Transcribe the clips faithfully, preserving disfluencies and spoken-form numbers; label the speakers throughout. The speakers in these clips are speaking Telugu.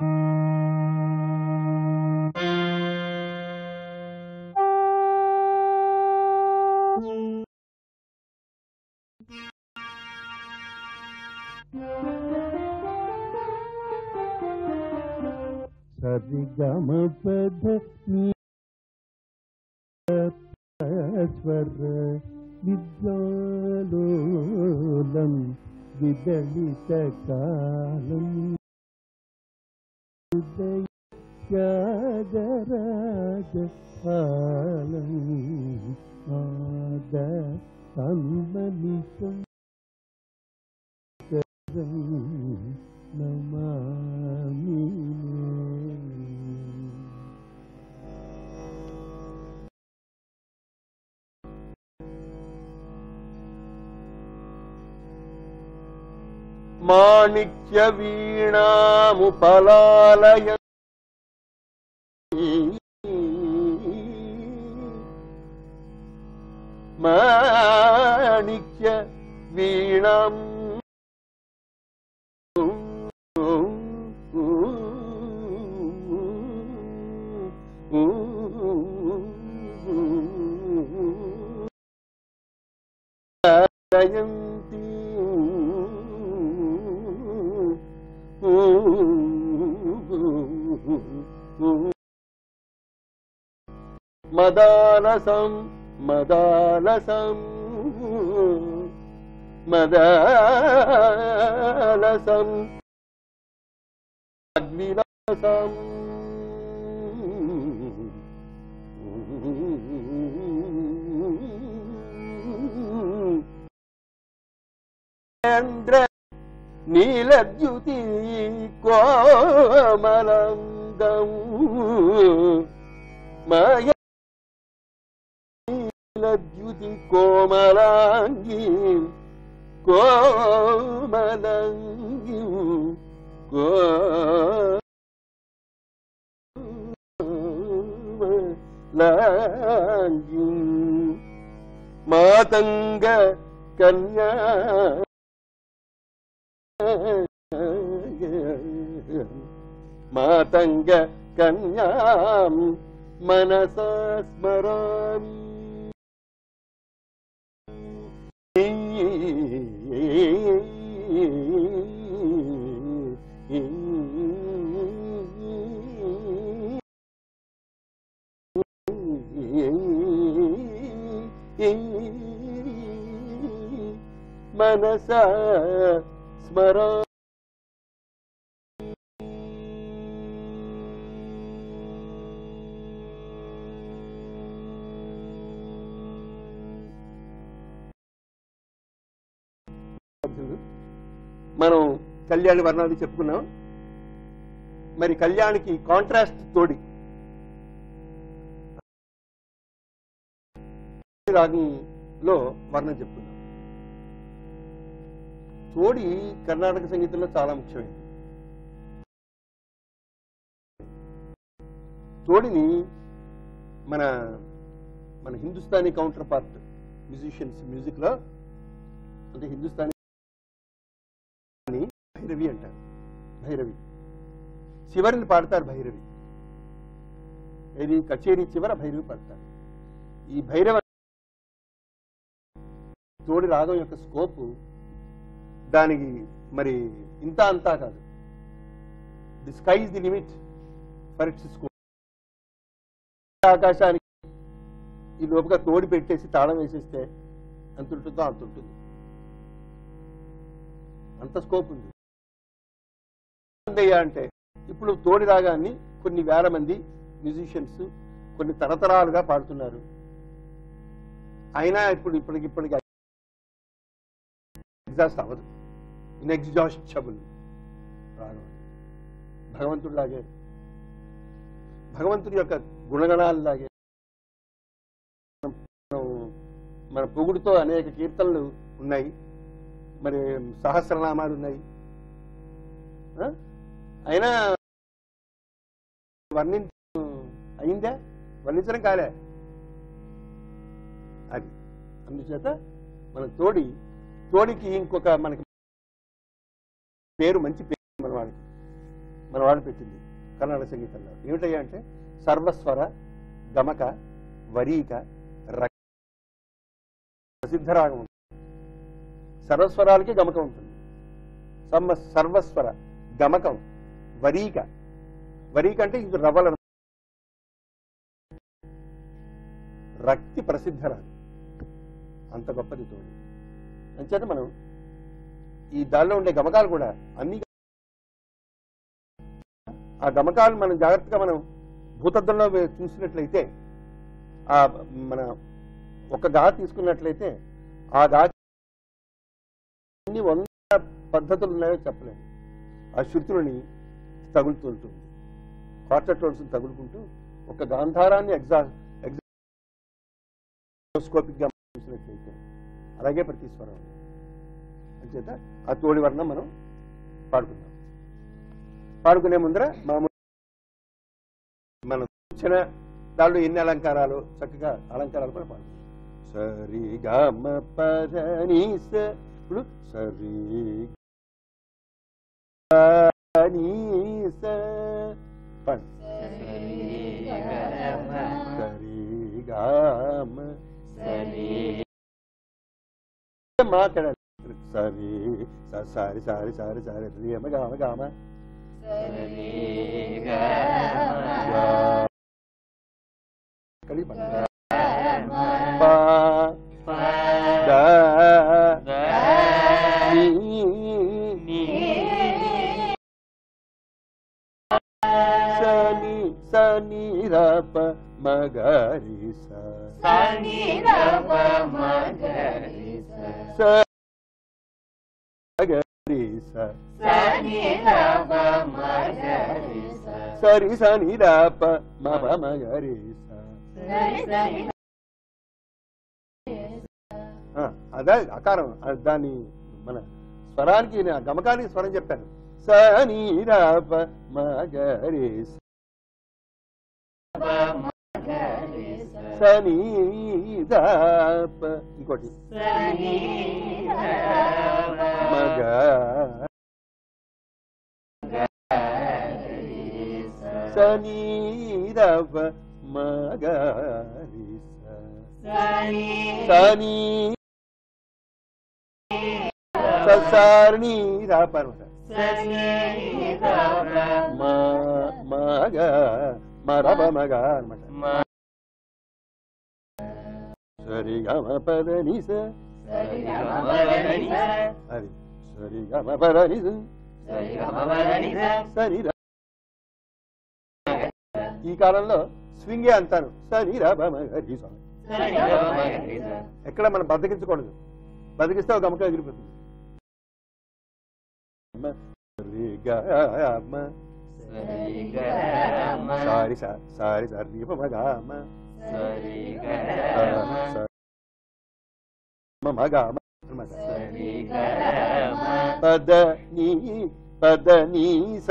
Speaker 1: సరిగమ పద స్వర విద్యాలోలం విదళిత కాలం త్యాగరాజ పాలం ఆద సన్మనితం నమామి.
Speaker 2: మాణిక్య వీణాముపలాలయ మాణిక్య వీణాం జయంతి మదాలసం మదాలసం మదాలసం అగ్నిరసం చంద్ర నీలద్యుతి కోమలంగం మయ నీలద్యుతి కోమలాంగి కోమలంగి కోమలాంగి మాతంగ కన్యా మాతంగ కన్యాం మనసా స్మరామి. మనసా స్మరా మనం కళ్యాణి వర్ణాన్ని చెప్పుకున్నాం. మరి కళ్యాణికి కాంట్రాస్ట్ తోడి రాగంలో వర్ణం చెప్పుకున్నాం. తోడి కర్ణాటక సంగీతంలో చాలా ముఖ్యమైనది. తోడిని మన మన Hindustani counterpart musicians music లో అంటే హిందుస్థానీ భైరవి అంటారు. భైరవి చివరిని పాడతారు. భైరవి ఏది కచేరీ చివర భైరవి పాడతారు. ఈ భైరవ తోడి రాగం యొక్క స్కోప్ దానికి మరి ఇంత అంతా కాదు. The sky is the limit for its scope. ఆకాశానికి ఈ లోపుగా తోడి పెట్టేసి తాళం వేసేస్తే ఎంత ఉంటుందో అంత ఉంటుంది. అంత స్కోప్ ఉంది. అంటే ఇప్పుడు తోడి రాగాన్ని కొన్ని వేల మంది మ్యూజిషియన్స్ కొన్ని తరతరాలుగా పాడుతున్నారు. అయినా ఇప్పుడు ఇప్పటికి ఇప్పటికి ఎగ్జాస్ట్ అవ్వదు. ఇన్ఎగ్జాస్టబుల్ రాగం. భగవంతుడు లాగే, భగవంతుడి యొక్క గుణగణాలు లాగే మన పొగుడుతో అనేక కీర్తనలు ఉన్నాయి. మరి సహస్రనామాలు ఉన్నాయి. అయినా వర్ణించ అయిందా? వర్ణించడం కాలే. అది అందుచేత మన తోడి తోడికి ఇంకొక మనకి పేరు, మంచి పేరు మన వాడికి. మన వాళ్ళు పెట్టింది కర్ణాటక సంగీతంలో. ఏమిటయ్యా అంటే సర్వస్వర, గమక, వరీక, రక ప్రసిద్ధ రాగం ఉంటుంది. సర్వస్వరాలకి గమకం ఉంటుంది. సమ్మ సర్వస్వర, గమకం, వరీక. వరీక అంటే ఇది రవ్వల రక్తి ప్రసిద్ధ రాగం, అంత గొప్పది తోడు. అంచేత మనం ఈ దానిలో ఉండే గమకాలు కూడా అన్ని ఆ గమకాలు మనం జాగ్రత్తగా మనం భూతద్దంలో చూసినట్లయితే ఆ మన ఒక గా తీసుకున్నట్లయితే ఆ గా వంద పద్ధతులు ఉన్నాయో చెప్పలేము. ఆ శృతులని తగులుతుంటుంది, క్వార్టర్ టోన్స్ తగులుకుంటూ ఒక గాంధారాన్ని ఎగ్జా ఎగ్జాస్కోపిక్ గా చూసినట్లయితే అలాగే ప్రతి స్వరం. అంచేత ఆ తోడి వర్ణం మనం పాడుకుందాం. పాడుకునే ముందర మామూలు మనం వచ్చిన దాంట్లో ఎన్ని అలంకారాలు, చక్కగా అలంకారాలు కూడా పాడుకుందాం. సరి గమ పదని ఇప్పుడు సరి సరి గమ మాట్లాడాలి. సరి సారి సారి సారి సారి గమ గామ గామ కలి సని సని రప మగరి సని రప మగరి సగరి సని రప మగరి సరి సని రప మమ మగరి అదే అకారం. దాన్ని మన స్వరానికి గమకానికి స్వరం చెప్పారు. సని రప మగరి సని దప ఇంకోటి మగ సని రప మగరి సని ససారణి రప మగ మరబ మగ అనమాట. సరి గమ పదని అది సరి గమ పదని సరి. ఈ కాలంలో స్వింగే అంటాను. సరి రబ మగరి. ఎక్కడ మనం బద్దకించకూడదు, బతికిస్తే ఒక గమక ఎగిరిపోతుంది. సారి సారి సరి మగామ మగామ పద నీ పద నీ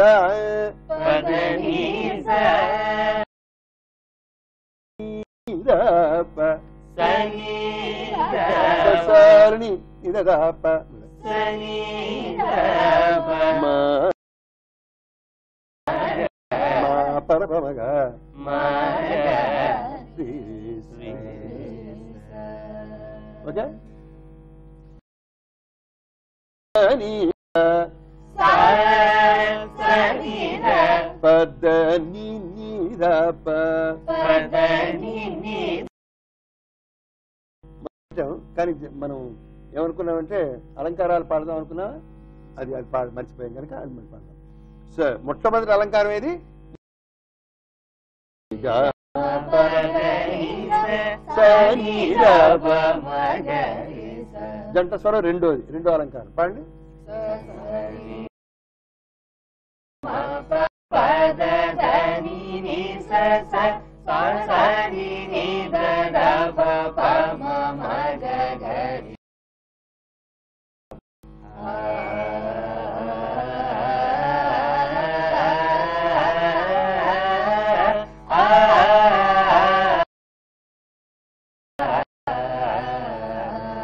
Speaker 2: సని ఇదప మా పరపమగ ఓకే. పదని నీరప కానీ మనం ఏమనుకున్నామంటే అలంకారాలు పాడదాం అనుకున్నా, అది అది పాడ మర్చిపోయాం కనుక అది మనం పాడదాం. సో మొట్టమొదటి అలంకారం ఏది? జంట స్వరం రెండోది, రెండో అలంకారం పాడండి.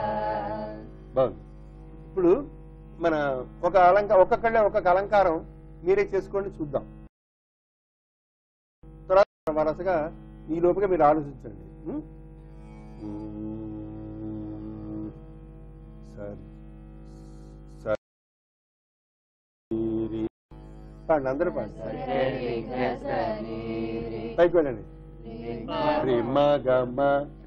Speaker 2: ఇప్పుడు మన ఒక అలంకారం ఒక్కొక్కళ్ళే ఒక్కొక్క అలంకారం మీరే చేసుకోండి, చూద్దాం. తర్వాత వరసగా ఈ లోపుగా మీరు ఆలోచించండి. ఉం? సరే పాడండి, అందరూ పాడండి. పైకి వెళ్ళండి. రిమ గమ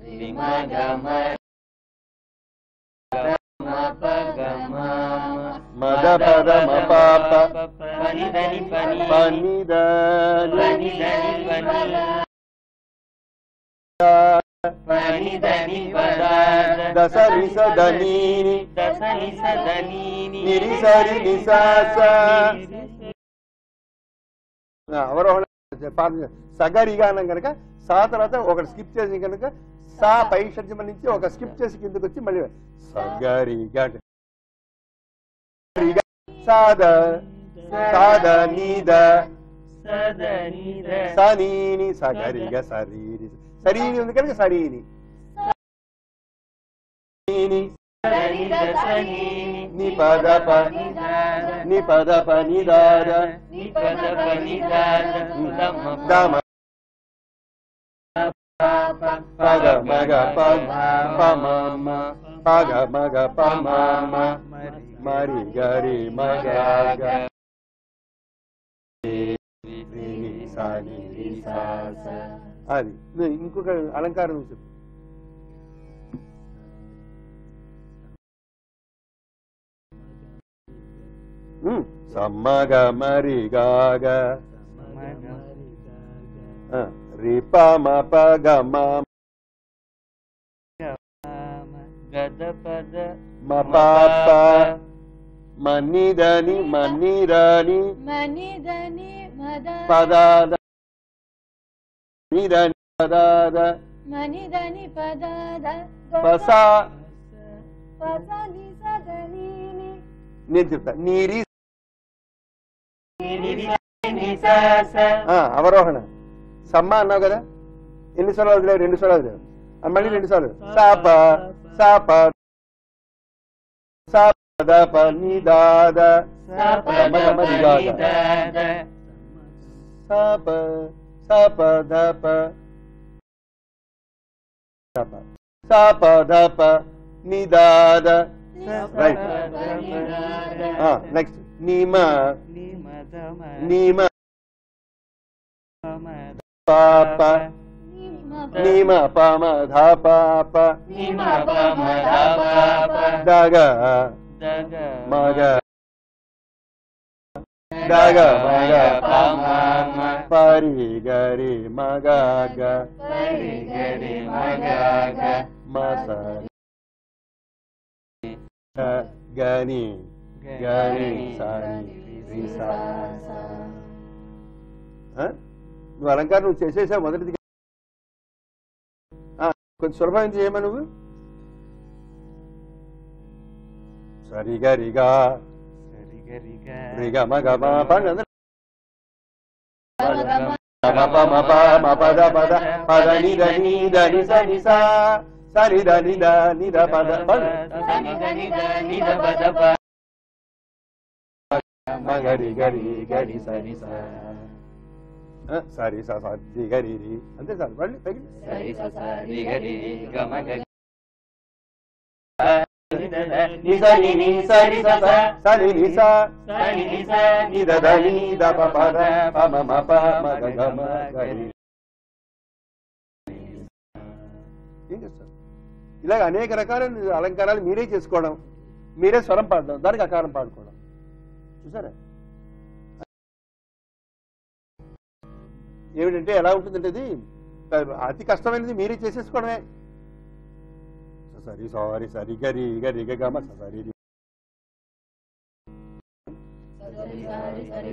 Speaker 2: మద పద మ పాప పని దశ నిస ధనీని నిరిసరి నిశాస అవరోహణ సగరిగా అన్నాం కనుక సా తర్వాత ఒకటి స్కిప్ చేసి కనుక సా పై షడ్జమ నుంచి ఒక స్కిప్ చేసి కిందకి వచ్చి మళ్ళీ సగరిగా సాద సాద నీద సనీని సగరిగా సరీని సరీని ఉంది కనుక సరీని ని పద ప ని పద ప ని దాద దమ పగ మగ పమ పగ మగ పమ మరి గరి మగ అది. ఇంకొక అలంకారం చెప్పు. సమ్మగ మరి గాగ రిప మ పగ మ మ పాప మనిదని మనిరని పదాద నిదని పదాద
Speaker 3: మనిదని పదాద
Speaker 2: పసా నేను చెప్తా నీరి అవరోహణ సమ్మ అన్నావు కదా, ఎన్ని స్వరాలు వదిలేవు? రెండు స్వరాలు వదిలేవు. మళ్ళీ రెండు సార్లు సాప సాప సాప నిదాద సాప సాప ధప సాప ధప నిదాద. రైట్. నెక్స్ట్ నీమ నీమ పాప నీమ పమ ధ పాప దగ మగ దగ మగ పరి గరి మగ మస గని గని నువ్వు అలంకారం నువ్వు చేసేసావు మొదటిది. కొంచెం సులభం చేయమా నువ్వు. సరిగా రిగా రిగా మగ పద పద పద నిద నిద నిస నిస సరి ద నిద నిద పద మగరి గరి గరి సరి సరి సరి గరి అంతే సార్. మళ్ళీ తగిలి నిసరి నిసరి సరి నిస నిద దని ద ప పద పమ మ ప మగ గమ గరి. ఏం చేస్తారు? ఇలాగ అనేక రకాల అలంకారాలు మీరే చేసుకోవడం, మీరే స్వరం పాడడం, దానికి అకారం పాడుకోవడం. చూసారా ఏమిటంటే ఎలా ఉంటుందంటే అది అతి కష్టమైనది మీరే చేసేసుకోవడమే. సరి సారీ సరి గరి గరి గమ సరి సరి సారి సరి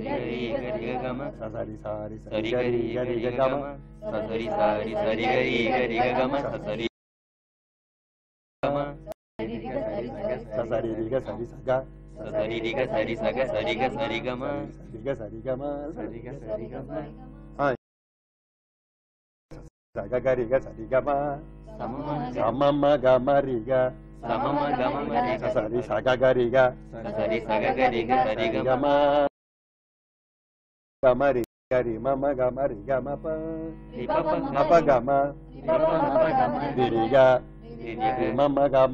Speaker 2: గరి గరి గమ సరి సారి సరి గరి గరి గమ సరి సరి రిగ సరి సగ సరి రిగ సరి సగ సరి గ సరి గమ సరి గ సరి గమ సరి గ సరి గమ సగ గరి గ సరి గమ సమమ గమ రిగ సమమ గమ రిగ సరి సగ గరి గ సరి సగ గరి గ సరి గమ గమరి గరి మమ గమరి గమ ప మప గమ రిగా మమ గమ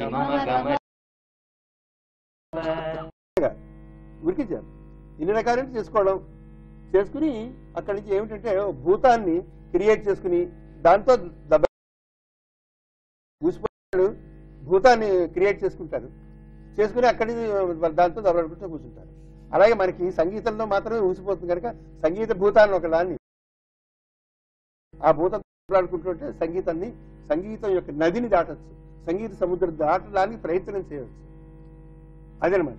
Speaker 2: ఉరికించారు. ఇన్ని రకాలు చేసుకోవడం చేసుకుని అక్కడి నుంచి ఏమిటంటే భూతాన్ని క్రియేట్ చేసుకుని దాంతో దెబ్బ ఊసిపోయాడు భూతాన్ని క్రియేట్ చేసుకుంటారు. చేసుకుని అక్కడి నుంచి దాంతో దెబ్బలాడుకుంటూ కూర్చుంటారు. అలాగే మనకి సంగీతంలో మాత్రమే ఊసిపోతుంది కనుక సంగీత భూతాన్ని ఒక దాన్ని ఆ భూతం దెబ్బలాడుకుంటుంటే సంగీతాన్ని సంగీతం యొక్క నదిని దాటచ్చు, సంగీత సముద్రం దాటడానికి ప్రయత్నం చేయవచ్చు. అదనమాట.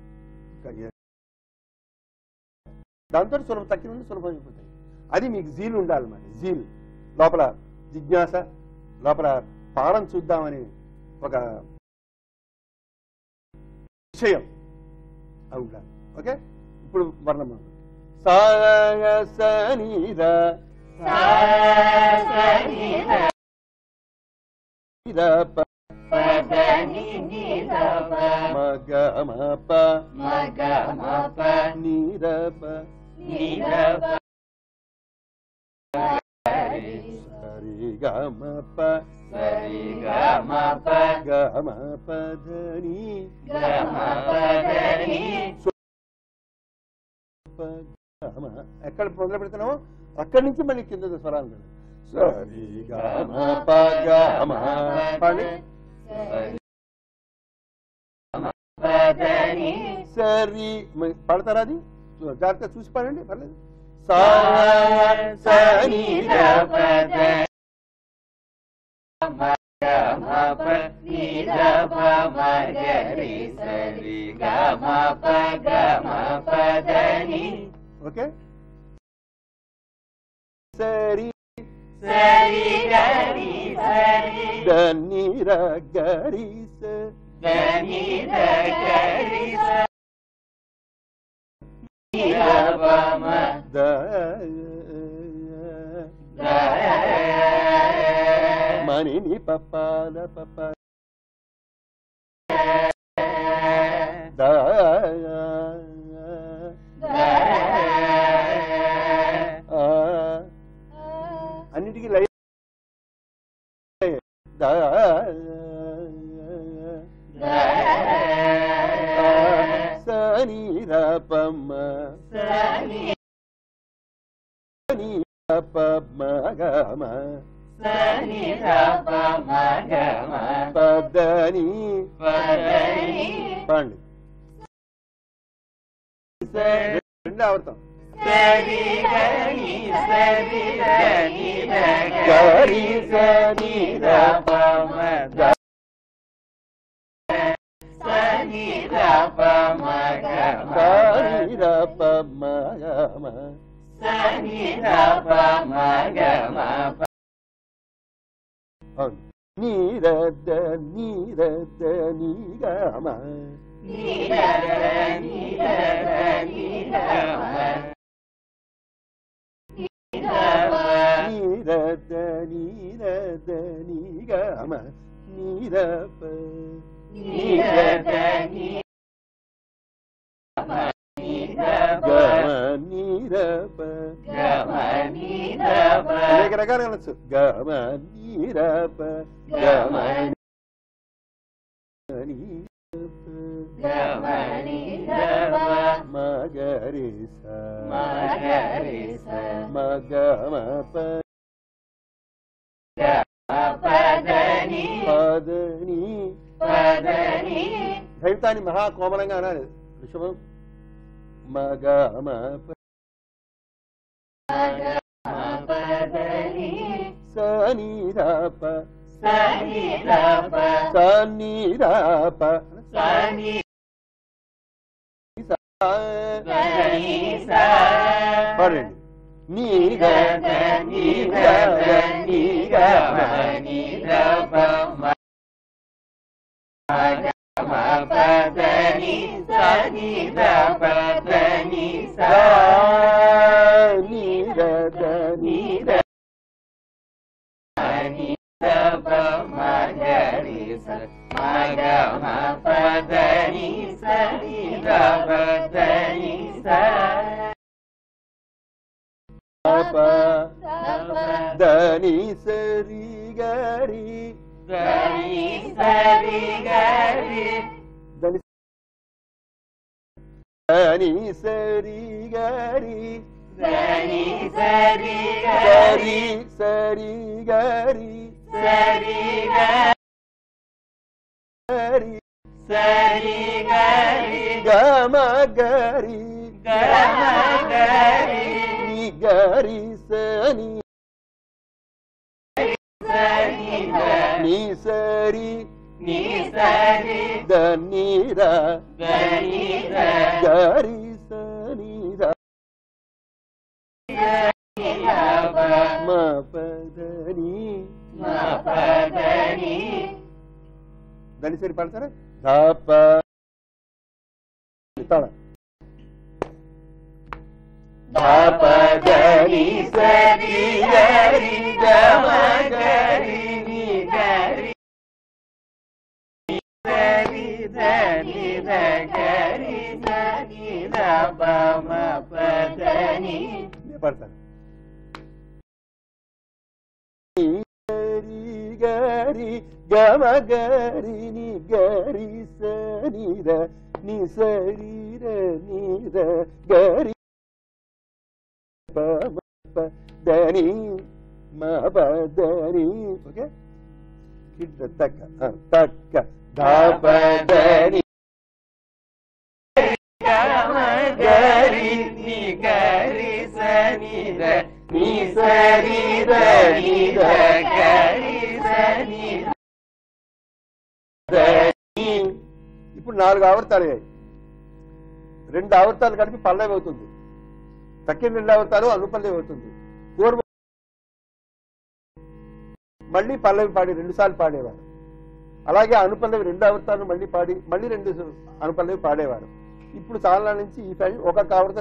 Speaker 2: దాంతో సులభం తక్కిన నుండి సులభం అయిపోతాయి. అది మీకు జీల్ ఉండాలన్నమాట. జీల్ లోపల జిజ్ఞాస, లోపల పానం చూద్దామని ఒక విషయం అది ఉండాలి. ఓకే, ఇప్పుడు వర్ణం సాగసనీరా మగ మప నీరప సరి గమప గమప ధని ఎక్కడ మొదలు పెడుతున్నామో అక్కడి నుంచి మళ్ళీ కింద స్వరాలు కదా. సరి గమప గమ సరి పడతారా? అది జాగ్రత్తగా చూసి పాడండి, పర్లేదు. సరి ఓకే. సరి దని గరి మణిని పప్పాల పప్ప అన్నిటికీ లయ సని రపమ పమ గమ పదని పండి రెండు ఆవర్తం గరి సని రపమ సని రపమ గమ నీరద నీరద నీగమ నీరద నీరద నీగమ నీరప అనేక రకాలుగా అనొచ్చు. గమ నీరప గమ మగరి మగమ పదని దైవతాన్ని మహాకోమలంగా అనాలి. ఋషభం మగమ సనీరప సనీరప పడండి. నీగమ నీగమ నీగమ గరి
Speaker 4: దని సరి గరి
Speaker 2: దని దని సరి గరి
Speaker 4: దని సరి
Speaker 2: గరి సరి గరి
Speaker 4: సరి
Speaker 2: గరి
Speaker 4: సరి గరి
Speaker 2: గమ గరి
Speaker 4: గమ గరి
Speaker 2: ని గరి సని
Speaker 4: సరి
Speaker 2: ని సరి
Speaker 4: ని సరి
Speaker 2: దని ర
Speaker 4: దని
Speaker 2: గరి సని ర మ పదని
Speaker 4: మ పదని
Speaker 2: దని సరి పాడతారా ధ ప తాళ
Speaker 4: ధ ప దని సరి గరి గమ గరి ని గరి సరి దని ద గరి సరి ద ప మ ప దని
Speaker 2: నేను పాడతాను గరి గరి గమ గరి ని గరి సని ర ని సరి ర ని ర గరి ప మ ప దని మ ప దని ఓకే కిట్ తక్క తక్క ధ ప దని
Speaker 4: గమ గరి ని గరి సని ర ని సరి ర ని ర గరి సని
Speaker 2: దని. ఇప్పుడు నాలుగు ఆవర్తాలు అయ్యాయి. రెండు ఆవర్తాలు కలిపి పల్లవి అవుతుంది. తక్కిన రెండు ఆవర్తాలు అనుపల్లవి అవుతుంది. పూర్వం మళ్ళీ పల్లవి పాడి రెండు సార్లు పాడేవారు. అలాగే అనుపల్లవి రెండు ఆవర్తాలు మళ్ళీ పాడి మళ్ళీ రెండు అనుపల్లవి పాడేవారు. ఇప్పుడు చాలా నుంచి ఈ పని ఒక్కొక్క ఆవర్తం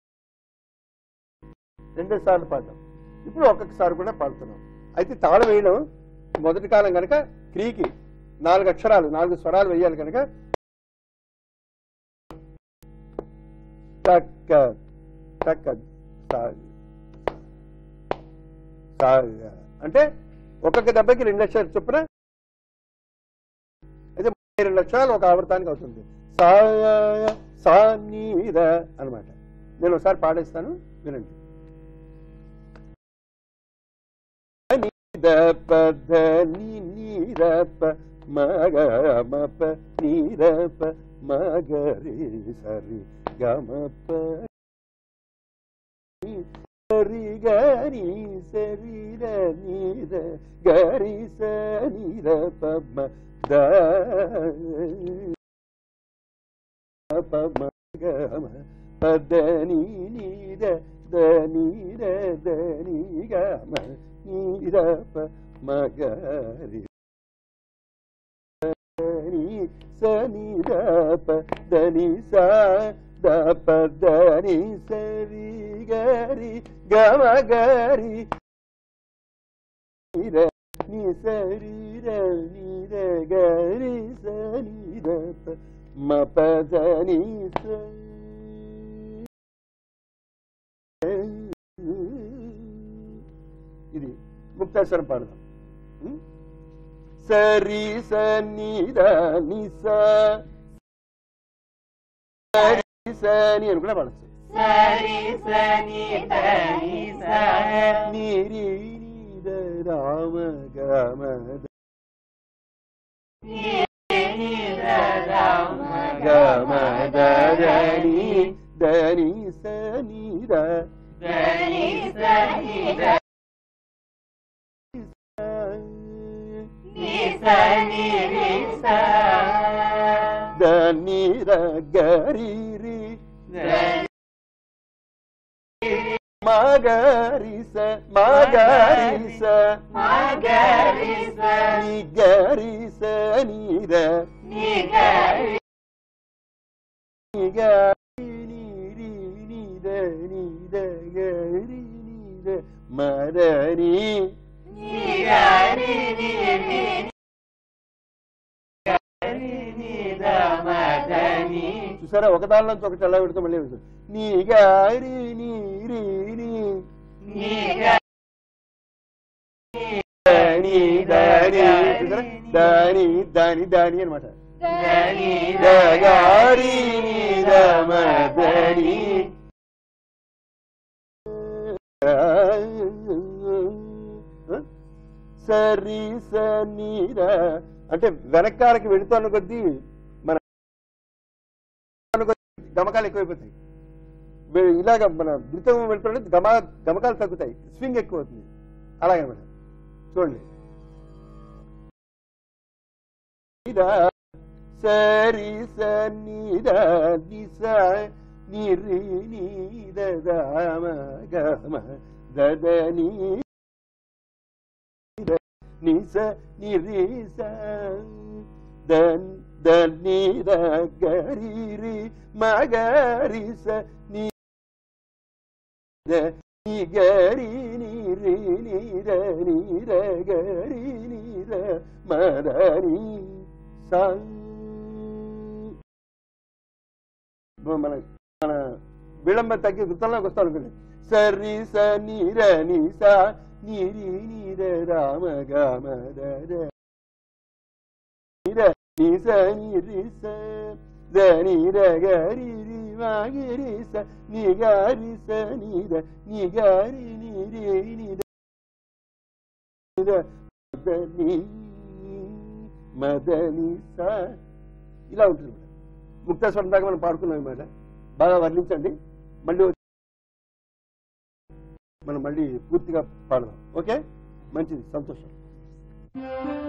Speaker 2: రెండు సార్లు పాడతాం. ఇప్పుడు ఒక్కొక్కసారి కూడా పాడుతున్నాం. అయితే తాళం వేయడం మొదటి కాలం కనుక క్రీకి నాలుగు అక్షరాలు నాలుగు స్వరాలు వేయాలి కనుక టక్క టక్క అంటే ఒక్కొక్క దెబ్బకి రెండు అక్షరాలు చొప్పున అయితే రెండు అక్షరాలు ఒక ఆవర్తానికి అవుతుంది. సా సా నీర అనమాట. నేను ఒకసారి పాడేస్తాను, వినండి. దప ధని నీరప మగ మప నీరప మగరి సరి గమప సరి గరి శరీర నీర గరి సనిరప ద పమ గమ పదని నీర ధనీర ధని గమ నీరప మగరి సనిరప ధని సా దప ధని సరి గరి గమ గరి ని శరీర నీర గరి సనిరప మపదని ఇది ముక్తాస్వరం పాడదాం. సరి సనిద నిస సరి సని అని కూడా పాడచ్చు.
Speaker 4: సరి సని దని స
Speaker 2: నీరి నీద రామ గమ గమ దని దని సనిద
Speaker 4: దని సని ని సని ని స
Speaker 2: దని ర గరి రి మగరి స మగరి స
Speaker 4: మగరి స
Speaker 2: ని గరి స ని ర
Speaker 4: ని గరి
Speaker 2: ని గరి ని రి ని ద ని ద గరి ని ద మదని
Speaker 4: ని గరి ని రి గరి ని ద మదని.
Speaker 2: చూసారా, ఒక దాని నుంచి ఒకటి ఎలా పెడుతూ మళ్ళీ పెడుతుంది. నీ గారి నీ రి ని
Speaker 4: ని గరి ని
Speaker 2: దాని
Speaker 4: దగారి
Speaker 2: దాని దాని దాని అనమాట.
Speaker 4: దని దగారి ని దమదని
Speaker 2: సరి సనీర అంటే వెనకాలకి వెళుతున్న కొద్దీ మన గమకాలు ఎక్కువైపోతాయి. ఇలాగ మన ధృతం వెళ్తుంటే గమ గమకాలు తగ్గుతాయి, స్వింగ్ ఎక్కువ అవుతుంది. అలాగనమాట. చూడండి, సరి సనీర నిస నిరి నీద గమ గమ దదని నిస నిరిస దన్ దనిర గరిరి మగరిస ని గరి నిరి నిర నిర గరి నిర మదని సం మన మన విళంబ తగ్గి వృత్తంలోకి వస్తాం అనుకోండి. సరి స నిర నిస నిరి నిర రామ గమ దర నిర నిస నిరిస దనిర గరిరి మగరిస నిగరిస నిర నిగరి నిరి నిర మదని మదని స ఇలా ఉంటుంది. ముక్తేశ్వరం దాకా మనం పాడుకున్నాం అన్నమాట. బాగా వర్ణించండి, మళ్ళీ మనం మళ్ళీ పూర్తిగా పాడదాం. ఓకే, మంచిది, సంతోషం.